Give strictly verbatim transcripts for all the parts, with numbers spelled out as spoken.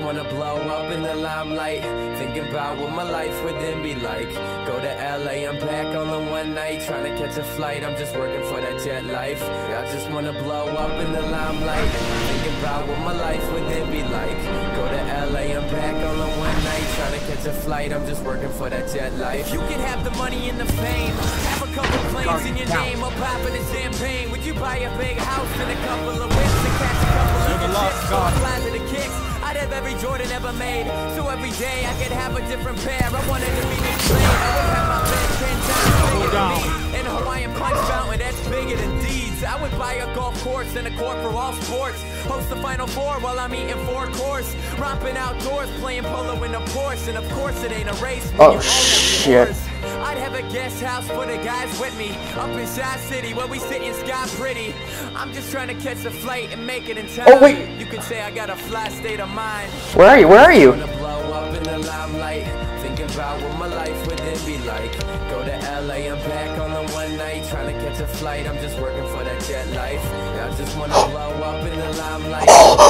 wanna blow up in the limelight, thinking about what my life would then be like. Go to L A, I'm back on the one night, trying to catch a flight, I'm just working for that jet life. I just wanna blow up in the limelight, thinking about what my life would then be like. Go to L A, I'm back on the one night, trying to catch a flight, I'm just working for that jet life. You can have the money and the fame, have a couple planes in your name, or popping the champagne. Would you buy a big house and a couple of whips and catch a couple of the chips, or fly to the kicks? I'd have every Jordan ever made, so every day I could have a different pair. I wanted to be displayed, I would have my bed ten times bigger than me. And a Hawaiian Punch Fountain, that's bigger than deeds. I would buy a golf course and a court for all sports. Host the Final Four while I'm eating four course. Romping outdoors, playing polo in a Porsche. And of course it ain't a race when oh, you own shit. I'd have a guest house for the guys with me, up in Shy City where we sit in sky pretty. I'm just trying to catch a flight and make it in time. Oh wait! You could say I got a fly state of mind. Where are you? Where are you? I'm gonna blow up in the limelight, thinking about what my life would then be like. Go to L A, I'm back on the one night, trying to catch a flight, I'm just working for that jet life. I just wanna blow up in the limelight.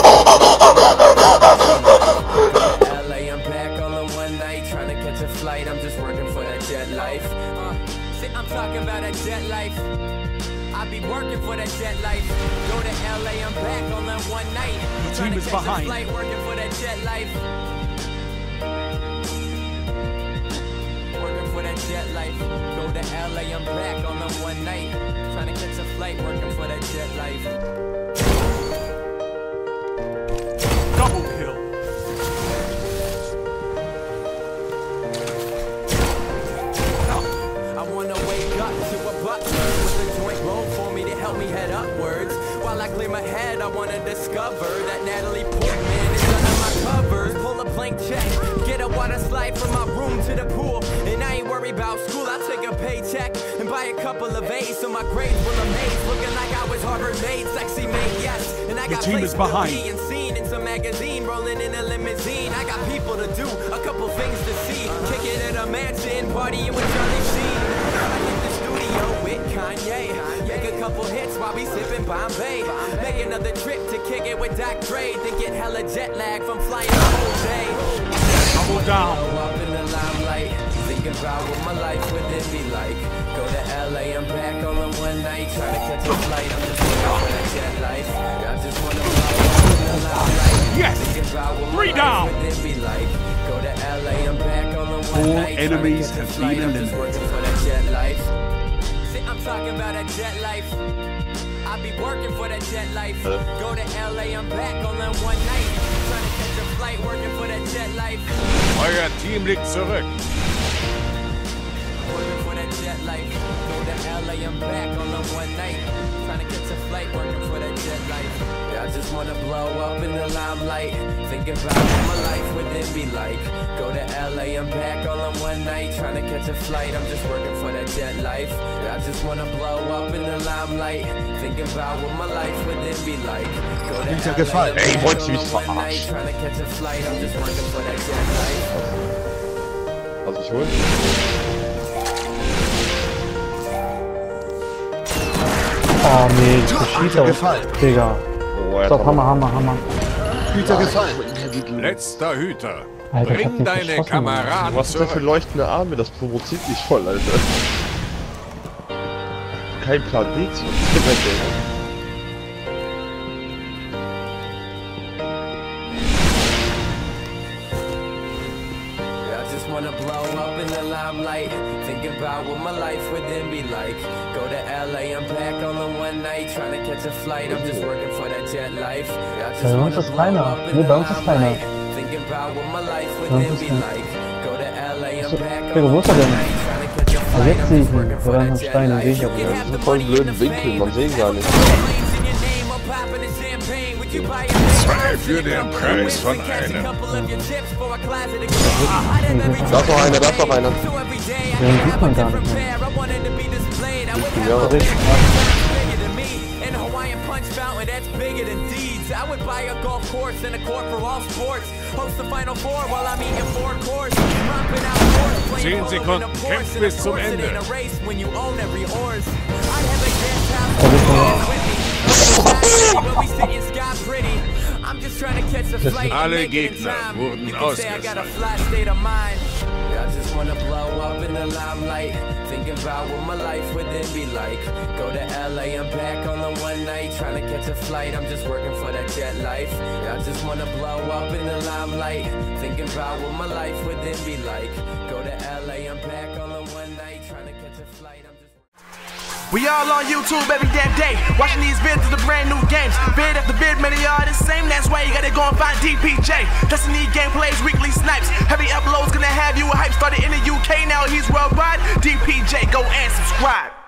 Go to L A, I'm back on the one night, trying to catch a flight, I'm just working for that jet life. Uh, see, I'm talking about a jet life. I be working for that jet life. Go to L A, I'm back on that one night. The team is behind. Flight, working for that jet life. Working for that jet life. Go to L A, I'm back on that one night. Trying to catch a flight, working for that jet life. Double kill. I wanna wake up to a butler with a joint roll for me to help me head upwards. While I clear my head, I wanna discover that Natalie Portman is under my covers. Pull a blank check, get a water slide from my room to the pool. And I ain't worried about school, I'll take a paycheck and buy a couple of A's so my grades will amaze. Looking like I was Harvard made, sexy made, yes. And I got the team is behind. And seen in some magazine, rolling in a limousine. I got people to do, a couple things to see. Kick it at a mansion, partying with Charlie Sheen. I hit the studio with Kanye. Make a couple hits while we sipping Bombay. Make another trip to kick it with Doc Dre. Then get hella jet lag from flying the whole day. Double down. Up in the limelight, thinking about what my life would then be like. Go to L A, I'm back on the one night, trying to catch a flight. I'm just looking for that jet life. I just wanna blow up in the limelight. Yes. Thinking about what Three my down. life would then be like. Go to L A, I'm back on the one Four night. enemies trying to catch a have flight. been I'm just eliminated. working for that jet life. See, I'm talking about a jet life. I be working for that jet life. Go to L A, I'm back on that one night. Trying to catch a flight, working for that jet life. Euer Team liegt zurück. Working for that jet life. Go to L A, I'm back on the one night. Trying to catch a flight, working for that jet life. Yeah, I just wanna blow up in the limelight, thinking about what my life would then be like. Go to L A, I'm back on the one night, trying to catch a flight, I'm just working for that jet life. Yeah, I just wanna blow up in the limelight, thinking about what my life would then be like. Go to L A, I'm back Ey, on wollt ihr mich the one night, verarschen? trying to catch a flight, I'm just working for that jet life. Was ich holen? Oh nee, das schießt gefallen. Digga. Oh, er Stopp, hat Hammer, Hammer, Hammer. Hüter gefallen. Letzter Hüter. Alter, ich hab Bring den deine verschossen. Kameraden Was ist das für zurück. leuchtende Arme? Das provoziert mich voll, Alter. Kein Plan B zu. I just wanna blow up in the limelight, thinking about what my life would then be like. Go to L A, I'm back on the one night, trying to catch a flight, I'm just working for that jet life. I just Bei uns wanna ist blow keiner. up in Nee, the bei uns ist keiner. limelight, thinking about what my life would Bei uns then ist be nicht. like. Go to L A, I'm So, back on Digga, wo ist er the denn? one night, trying to catch a Ah, flight, jetzt I'm sehe ich just ihn. working Da for waren that noch jet Steine, sehe life. ich aber You nicht. can have the Voll money blöden and the Winkel, fame, man sehen gar nicht. planes in your name, or popping the champagne. Would you buy a big Zwei house für and a den couple of Preis whips von and catch a einem. couple of your chips for a classic of kids? I'd have every Da ist noch einer, da ist noch einer. So every day I Den could sieht have a man gar different nicht mehr. pair. I wanted to be displayed. I would Ja, have a big richtig. bigger than me. And a Hawaiian Punch Fountain, that's bigger than deeds. I would buy a golf course and a court for all sports. Host the Final Four while I'm eating four course. Romping out course, playing Zehn polo in a Sekunden, Porsche. kämpft And bis of zum course it Ende. ain't a race when you own every horse. I'd have a guest house with me. Where we sit in sky pretty. I'm just trying to catch a Alle Gegner wurden ausgeschaltet. I just wanna blow up in the limelight, thinking about what my life would then be like. Go to L A, I'm back on the one night, trying to catch a flight, I'm just working for that jet life. I just wanna blow up in the limelight, thinking about what my life would then be like. Go to L A, I'm back on the one night, trying to catch a flight, I'm just... We all on YouTube every damn day, watching these vids of the brand new games. Vid after vid, many are the same, that's why you gotta go and find D P J. Destiny gameplays, weekly snipes, heavy uploads, gonna have you a hype. Started in the U K, now he's worldwide. D P J, go and subscribe.